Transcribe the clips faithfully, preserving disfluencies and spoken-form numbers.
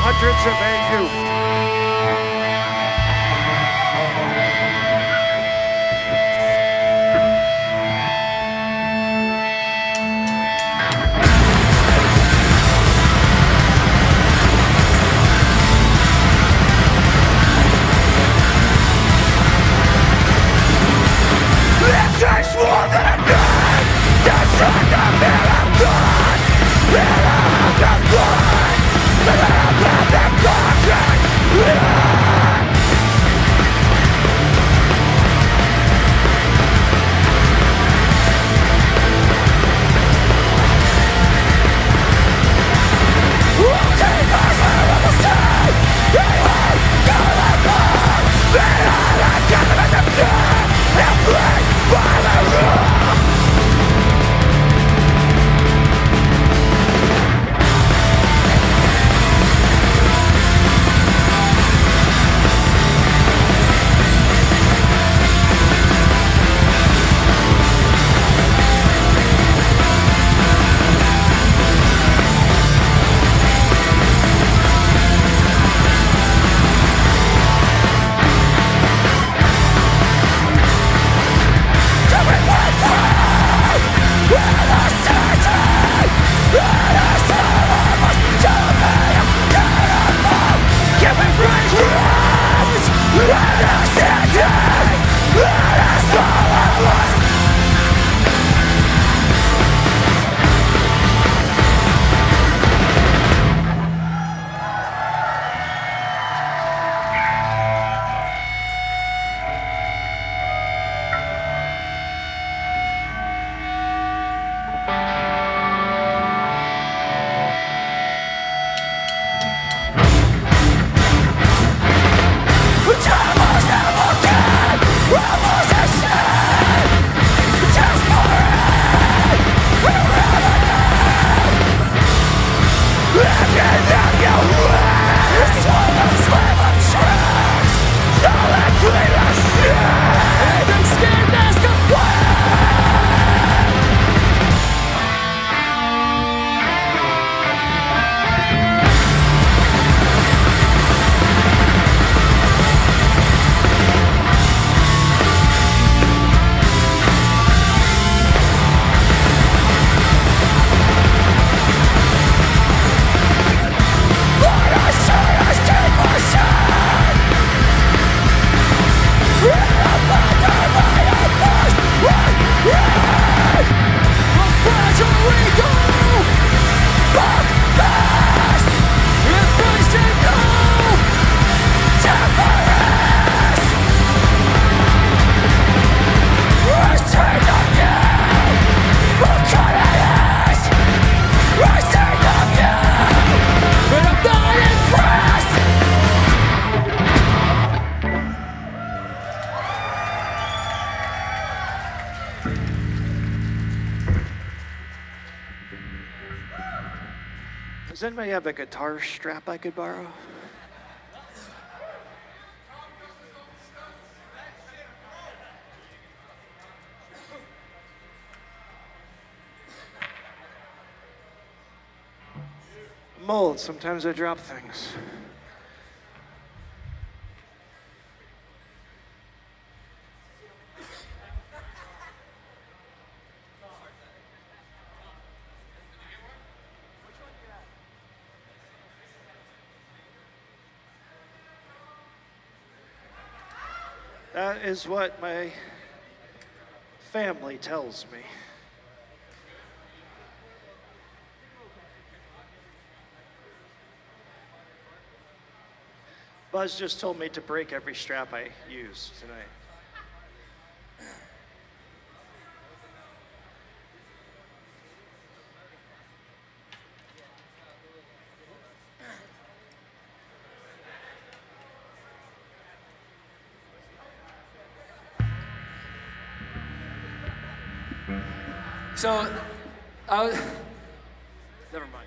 hundreds of A U. It takes more than a gun to strike the miracle. Miracle of blood, the miracle of the contract. Does anybody have a guitar strap I could borrow? I'm old, sometimes I drop things. That is what my family tells me. Buzz just told me to break every strap I use tonight. So, I was, never mind.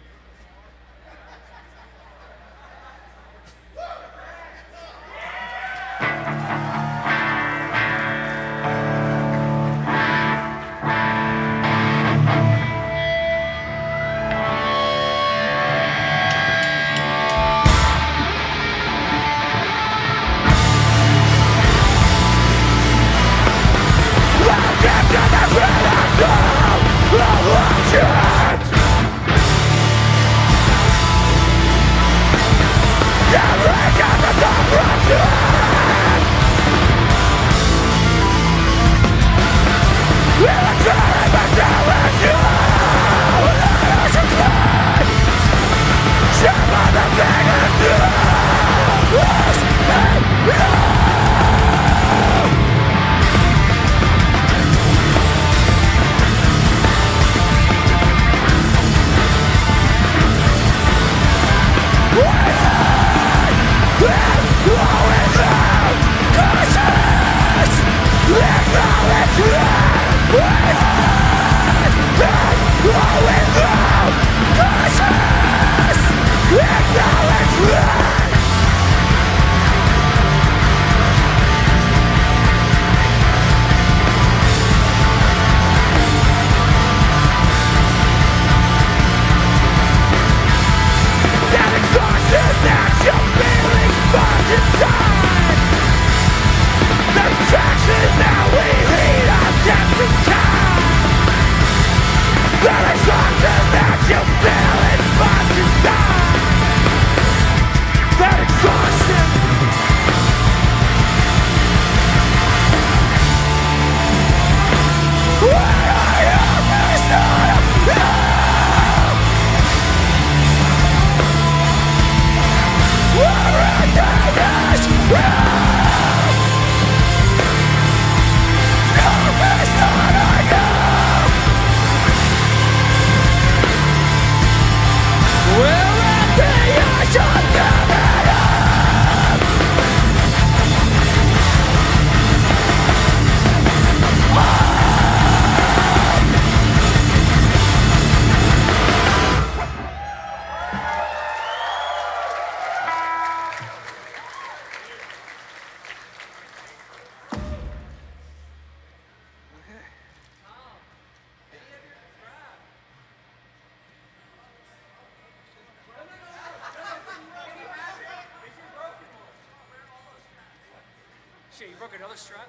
Shit, you broke another strap?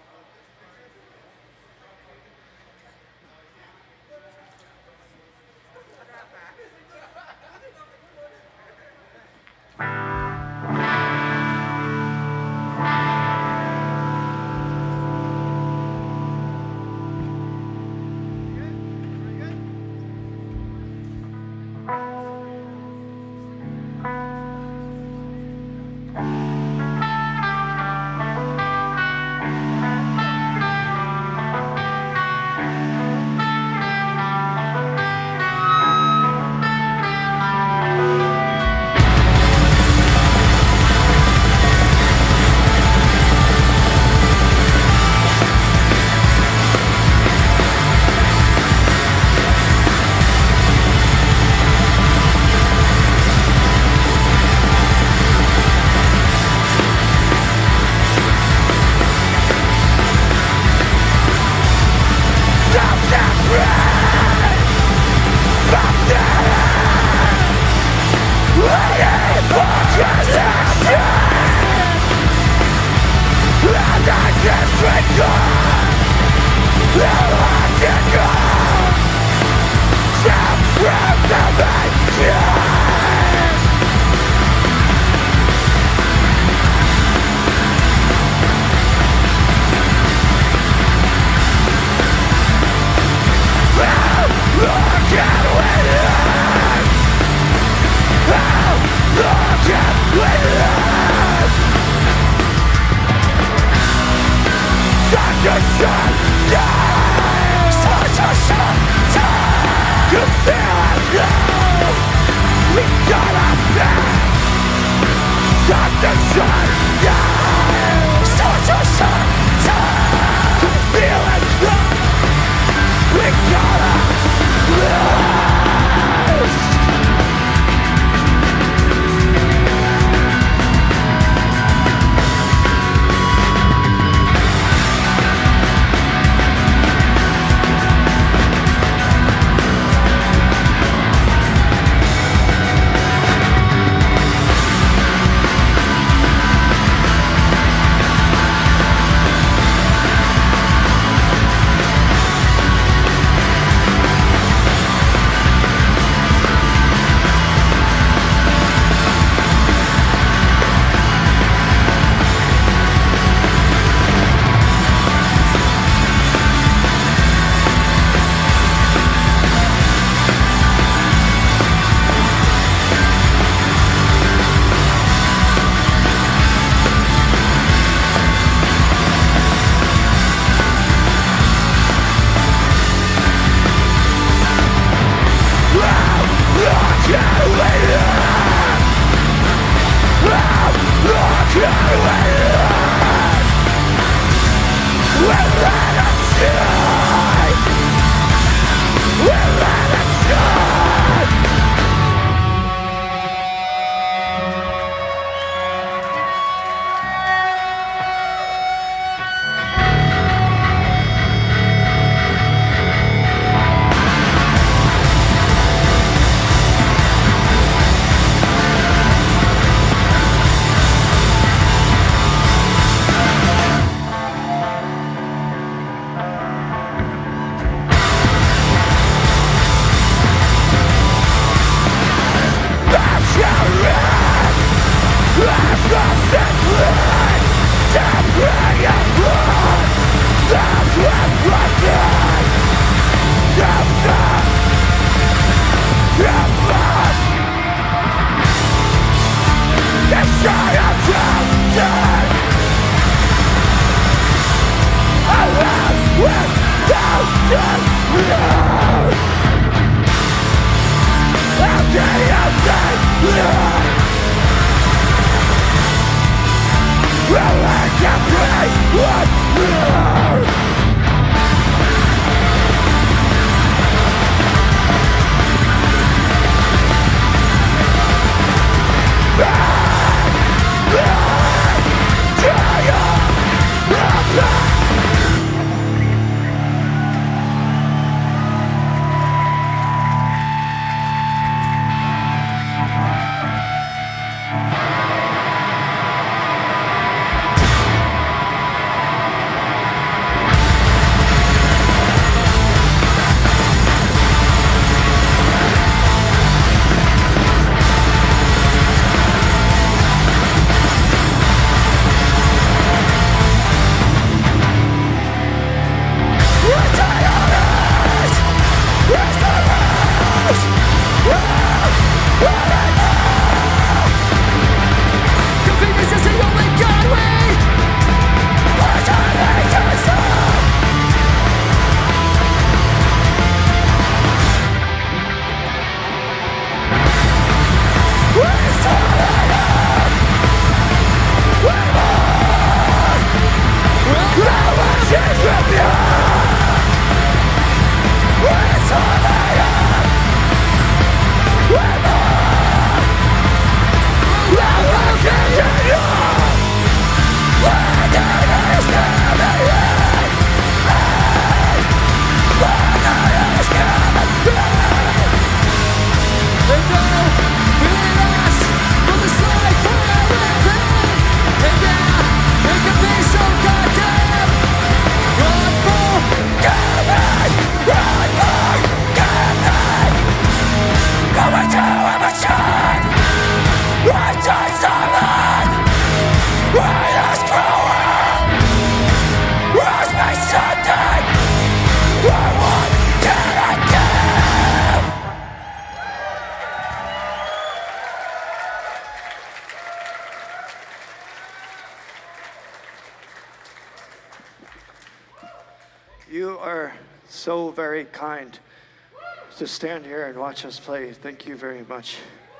You are so very kind to stand here and watch us play. Thank you very much.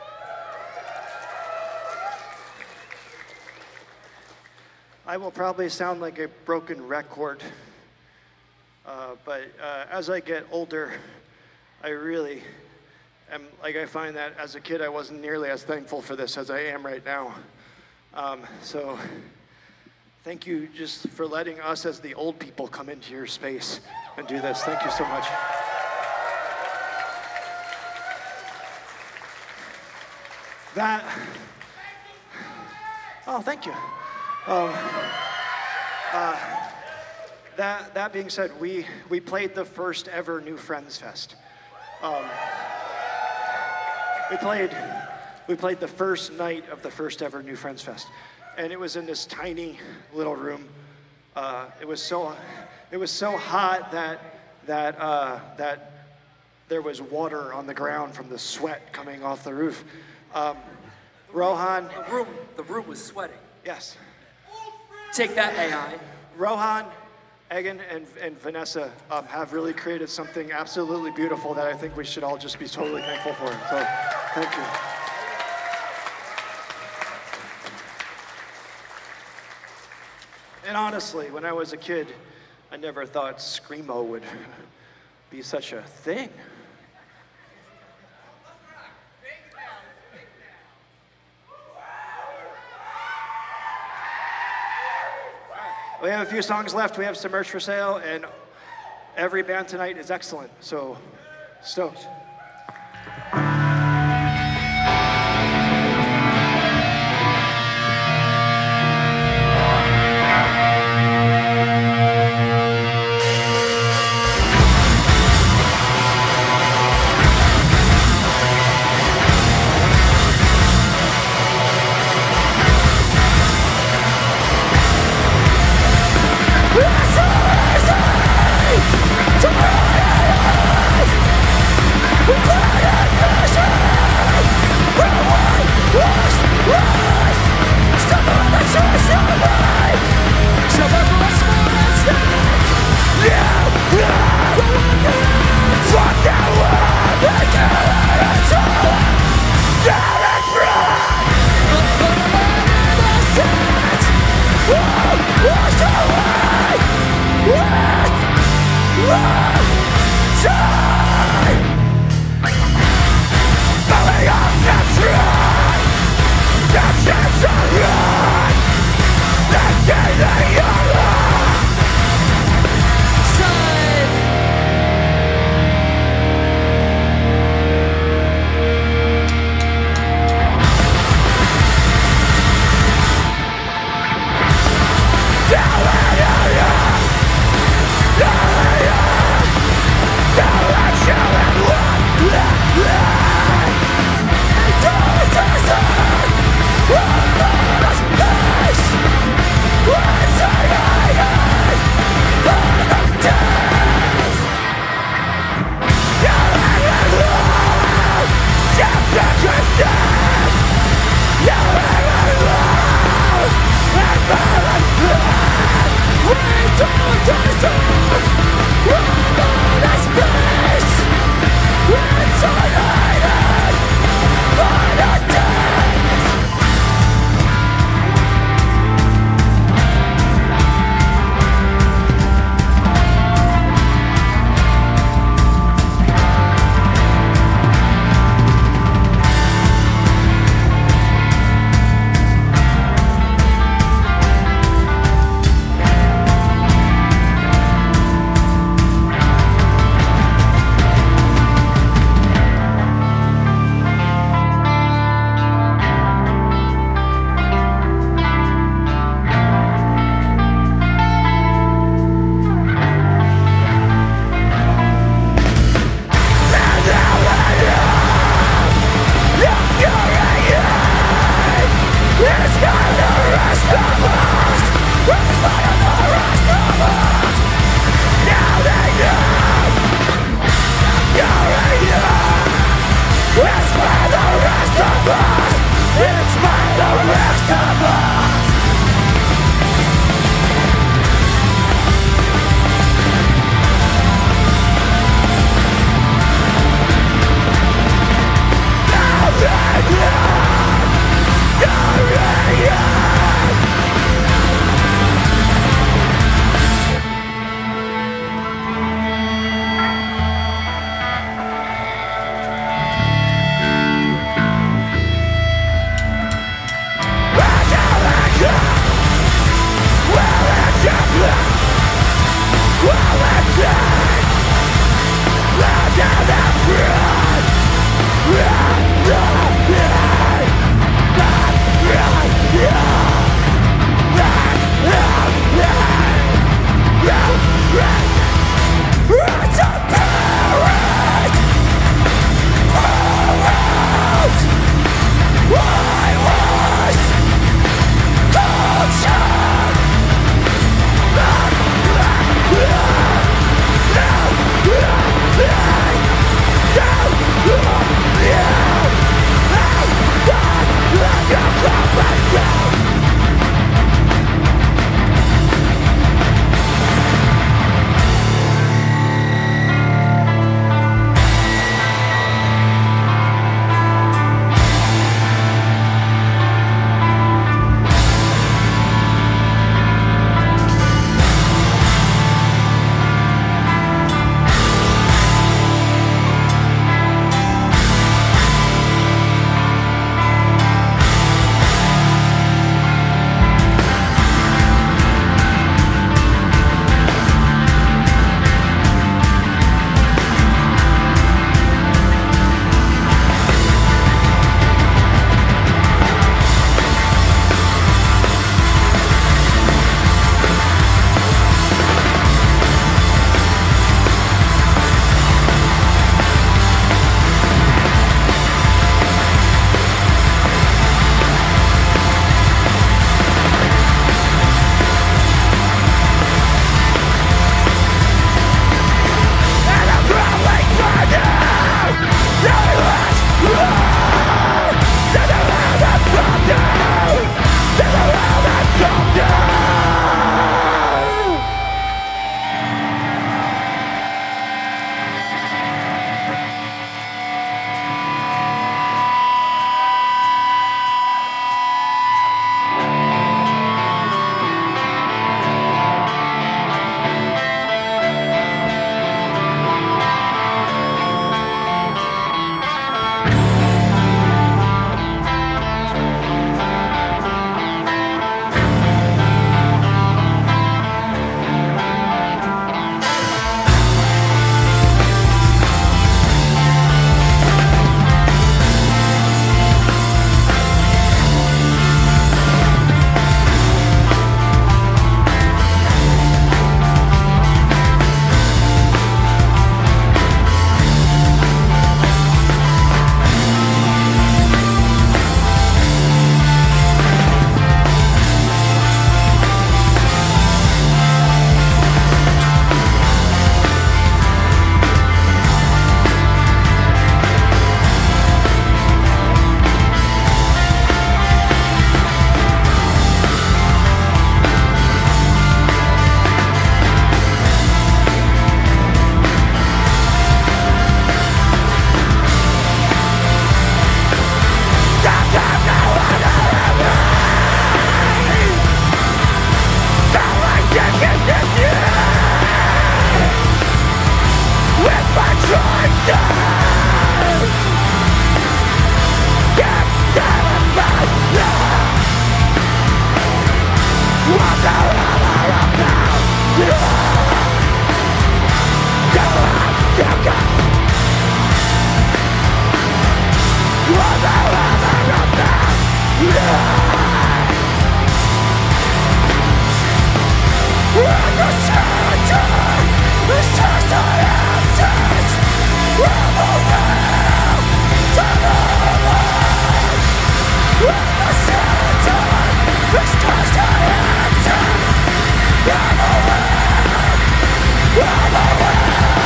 I will probably sound like a broken record, uh, but uh, as I get older, I really am, like I find that as a kid I wasn't nearly as thankful for this as I am right now. Um, so thank you just for letting us as the old people come into your space and do this. Thank you so much. That, oh, thank you. Um, uh, that, that being said, we, we played the first ever New Friends Fest. Um, we played, we played the first night of the first ever New Friends Fest. And it was in this tiny little room. Uh, it was so, it was so hot that, that, uh, that there was water on the ground from the sweat coming off the roof. Um, Rohan. The room, the room was sweating. Yes. Take that, A I. Rohan, Egan, and, and Vanessa um, have really created something absolutely beautiful that I think we should all just be totally thankful for. So, thank you. And honestly, when I was a kid, I never thought Screamo would be such a thing. We have a few songs left. We have some merch for sale, and every band tonight is excellent. So, stoked. us, inspire the rest of us.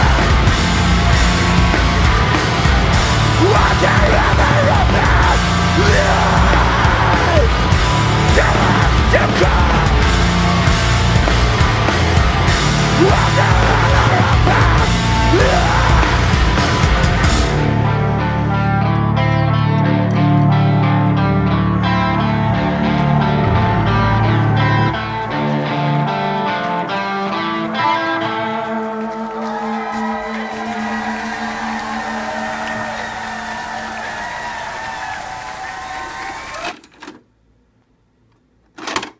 What do you ever about? to God.